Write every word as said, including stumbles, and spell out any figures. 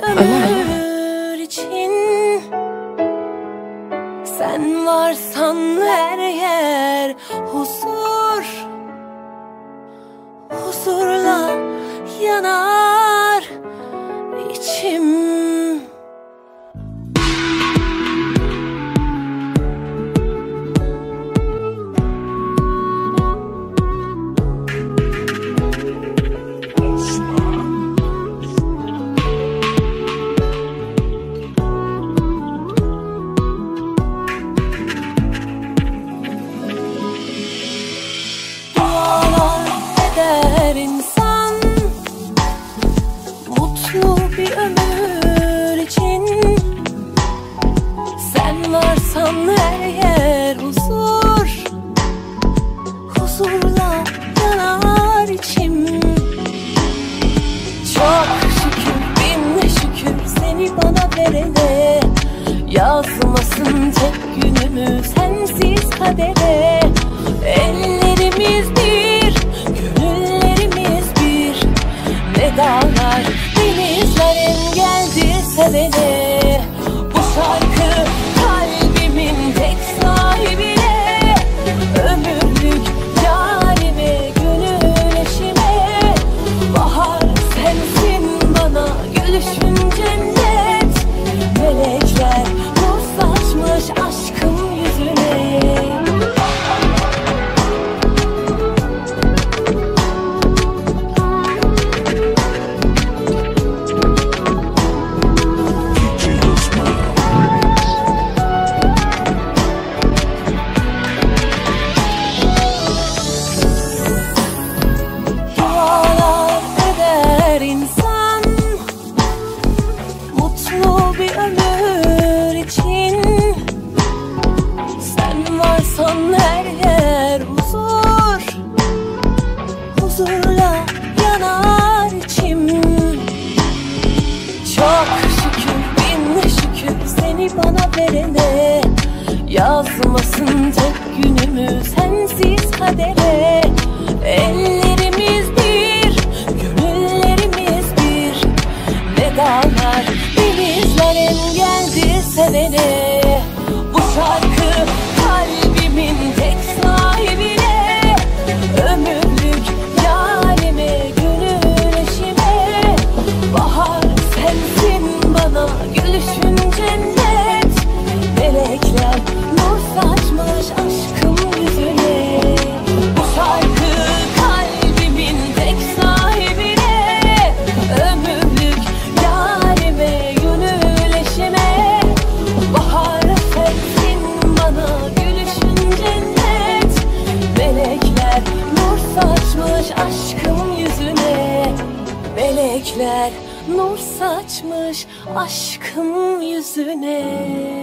ömür için. Sen varsan her yer huzur, huzurla yanar içim. Bir ömür için sen varsan her yer huzur, huzurla yanar içim. Çok şükür, bin şükür seni bana verene, yazmasın tek günümü sensiz kadere. Ellerimiz bir, gönüllerimiz bir, ne dağlar denizlerin geldi sevene. Bu şarkı kalbimin tek sahibine, ömürlük yarime, gönül eşime. Bahar sensin bana, gülüşün cennet, melekler nur saçmış aşkım yüzüne. Bir ömür için sen varsan her yer huzur, huzurla yanar içim. Çok şükür, bin şükür seni bana verene, yazmasın tek günümü sensiz kadere. Ellerimiz bir, gönüllerimiz bir, ne dağlar denizlerin geldi sevene. Bu şarkı kalbimin tek sahibine, ömürlük yarime, gönül eşime. Bahar sensin bana, gülüşün cennet, melekler nur saçmış aşkım yüzüne. Bu şarkı kalbimin tek sahibine, ömürlük yarime, gönül eşime. Bahar sensin bana, gülüşün cennet, melekler nur saçmış aşkım yüzüne. Melekler nur saçmış aşkım yüzüne.